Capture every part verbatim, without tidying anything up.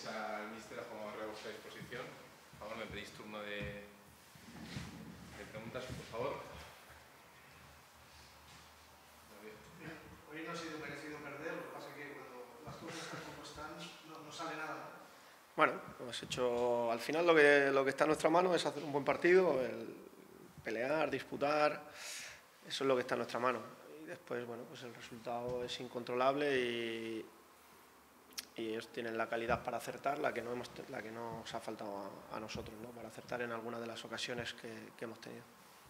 Gracias al míster Juan Barrera a vuestra disposición. Por favor, me pedís turno de, de preguntas, por favor. Hoy no ha sido merecido perder, lo que pasa es que cuando las cosas están como están, no, no sale nada. Bueno, hemos hecho, al final lo que, lo que está en nuestra mano es hacer un buen partido, el pelear, disputar, eso es lo que está en nuestra mano. Y después, bueno, pues el resultado es incontrolable y, y ellos tienen la calidad para acertar, la que, no hemos, la que nos ha faltado a, a nosotros, ¿no? Para acertar en alguna de las ocasiones que, que hemos tenido.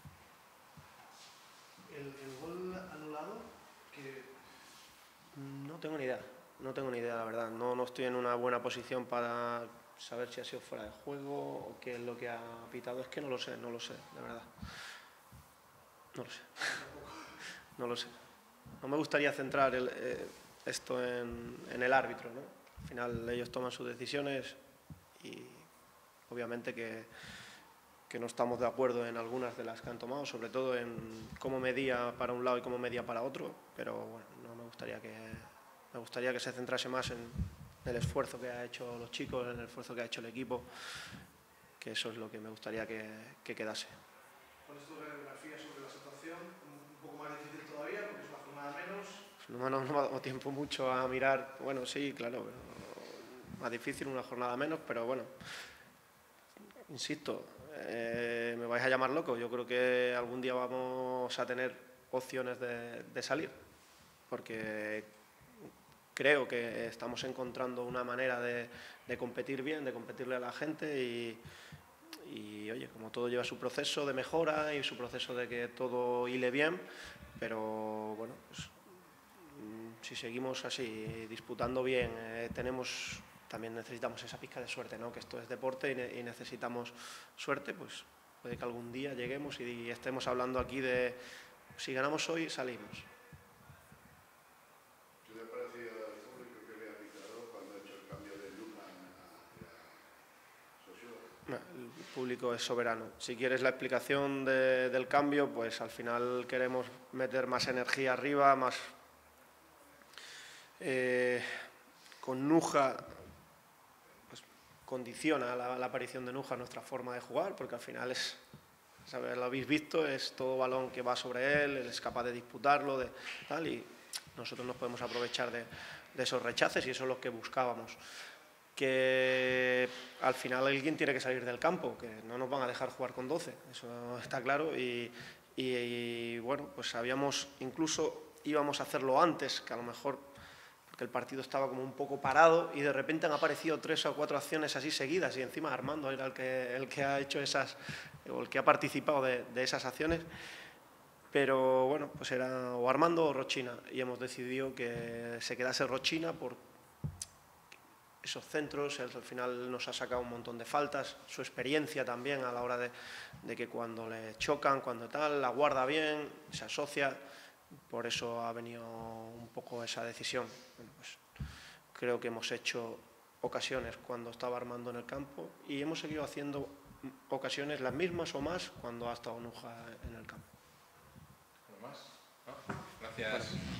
El, el gol anulado, que... No tengo ni idea, no tengo ni idea, la verdad. No, no estoy en una buena posición para saber si ha sido fuera de juego o qué es lo que ha pitado. Es que no lo sé, no lo sé, de verdad. No lo sé. No lo sé. No me gustaría centrar el, eh, esto en, en el árbitro, ¿no? Al final ellos toman sus decisiones y obviamente que, que no estamos de acuerdo en algunas de las que han tomado, sobre todo en cómo medía para un lado y cómo medía para otro, pero bueno, no me gustaría que, me gustaría que se centrase más en el esfuerzo que ha hecho los chicos, en el esfuerzo que ha hecho el equipo, que eso es lo que me gustaría que, que quedase. ¿Cuál es tu radiografía sobre la situación? Un poco más difícil todavía, porque es una jornada menos. No, no, no me ha dado tiempo mucho a mirar, bueno, sí, claro, pero más difícil, una jornada menos, pero bueno, insisto, eh, me vais a llamar loco, yo creo que algún día vamos a tener opciones de, de salir, porque creo que estamos encontrando una manera de, de competir bien, de competirle a la gente y, y, oye, como todo lleva su proceso de mejora y su proceso de que todo hile bien, pero bueno, pues si seguimos así, disputando bien, eh, tenemos, también necesitamos esa pizca de suerte, ¿no? Que esto es deporte y, ne y necesitamos suerte, pues puede que algún día lleguemos y, y estemos hablando aquí de si ganamos hoy, salimos. ¿Qué le ha parecido al público que le ha pitado cuando ha hecho el cambio de Lujan hacia Sociedad? El público es soberano. Si quieres la explicación de, del cambio, pues al final queremos meter más energía arriba, más... Eh, con Nuja, pues condiciona la, la aparición de Nuja nuestra forma de jugar, porque al final es, ¿sabes? Lo habéis visto, es todo balón que va sobre él, él es capaz de disputarlo, de tal, y nosotros nos podemos aprovechar de, de esos rechaces y eso es lo que buscábamos. Que al final alguien tiene que salir del campo, que no nos van a dejar jugar con doce, eso está claro, y, y, y bueno, pues sabíamos, incluso íbamos a hacerlo antes, que a lo mejor que el partido estaba como un poco parado y de repente han aparecido tres o cuatro acciones así seguidas y encima Armando era el que, el que ha hecho esas, o el que ha participado de, de esas acciones, pero bueno, pues era o Armando o Rochina y hemos decidido que se quedase Rochina por esos centros, él al final nos ha sacado un montón de faltas, su experiencia también a la hora de, de que cuando le chocan, cuando tal, la guarda bien, se asocia. Por eso ha venido un poco esa decisión. Bueno, pues creo que hemos hecho ocasiones cuando estaba Armando en el campo y hemos seguido haciendo ocasiones las mismas o más cuando ha estado Nuja en el campo. ¿Algo más? ¿No? Gracias. Bueno.